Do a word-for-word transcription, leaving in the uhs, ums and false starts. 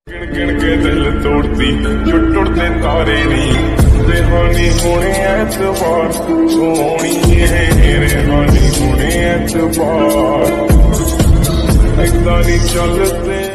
गिन गिन के दिल तोड़ती जो टुटते तारे नहीं रेहानी होने एतबार सोनी रेहानी होने एतबार ऐसा नहीं चलते।